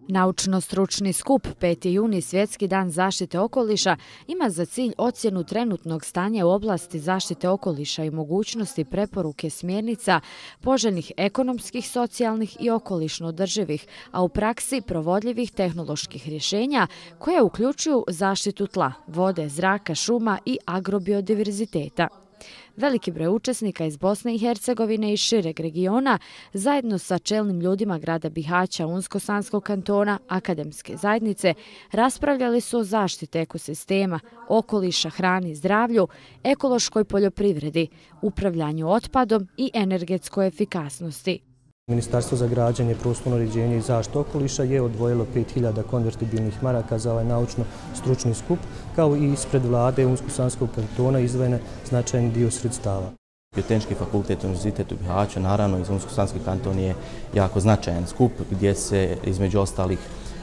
Naučno-stručni skup 5. juni Svjetski dan zaštite okoliša ima za cilj ocjenu trenutnog stanja u oblasti zaštite okoliša i mogućnosti preporuke smjernica poželjnih ekonomskih, socijalnih i okolišno održivih, a u praksi provodljivih tehnoloških rješenja koje uključuju zaštitu tla, vode, zraka, šuma i agrobiodiverziteta. Veliki broj učesnika iz Bosne i Hercegovine i šireg regiona, zajedno sa čelnim ljudima grada Bihaća, Unsko-Sanskog kantona, akademske zajednice, raspravljali su o zaštiti ekosistema, okoliša, hrani, zdravlju, ekološkoj poljoprivredi, upravljanju otpadom i energetskoj efikasnosti. Ministarstvo za građenje, prostorno uređenje i zaštitu okoliša je odvojilo 5000 konvertibilnih maraka za ovaj naučno-stručni skup, kao i ispred vlade Unsko-Sanskog kantona izdvojene značajni dio sredstava. Biotehnički fakultet Univerzitetu u Bihaću, naravno iz Unsko-Sanski kanton je jako značajan skup gdje se između ostalih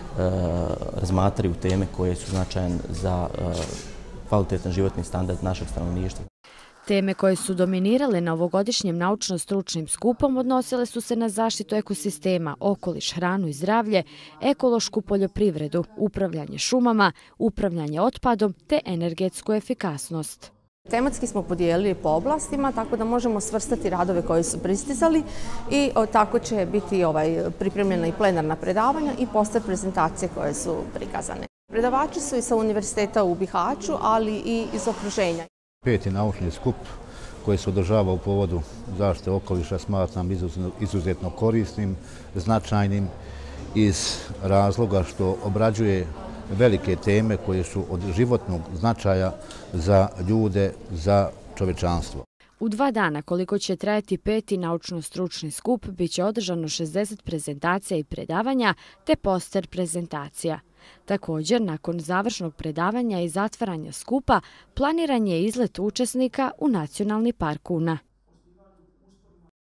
razmatraju teme koje su značajne za kvalitetan životni standard našeg stanovništva. Teme koje su dominirale na ovogodišnjem naučno-stručnim skupom odnosile su se na zaštitu ekosistema, okoliš, hranu i zdravlje, ekološku poljoprivredu, upravljanje šumama, upravljanje otpadom te energetsku efikasnost. Tematski smo podijelili po oblastima, tako da možemo svrstati radove koji su pristizali i tako će biti pripremljena i plenarna predavanja i poster prezentacije koje su prikazane. Predavači su i sa Univerziteta u Bihaću, ali i iz okruženja. 5. naučni skup koji se održava u povodu zaštite okoliša smatram izuzetno korisnim, značajnim iz razloga što obrađuje velike teme koje su od životnog značaja za ljude, za čovječanstvo. U 2 dana, koliko će trajati 5. naučno-stručni skup, bit će održano 60 prezentacija i predavanja te poster prezentacija. Također, nakon završnog predavanja i zatvaranja skupa, planiran je izlet učesnika u Nacionalni park Una.